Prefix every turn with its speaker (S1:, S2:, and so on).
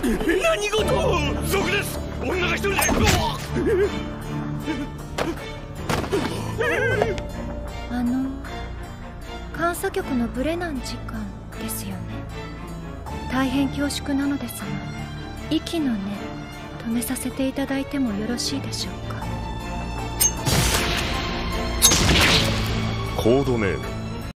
S1: 何事？賊です。女が一人で。
S2: 監査局のブレナン次官ですよね。大変恐縮なのですが、息の根止めさせていただいてもよろしいでしょうか。
S3: コードネーム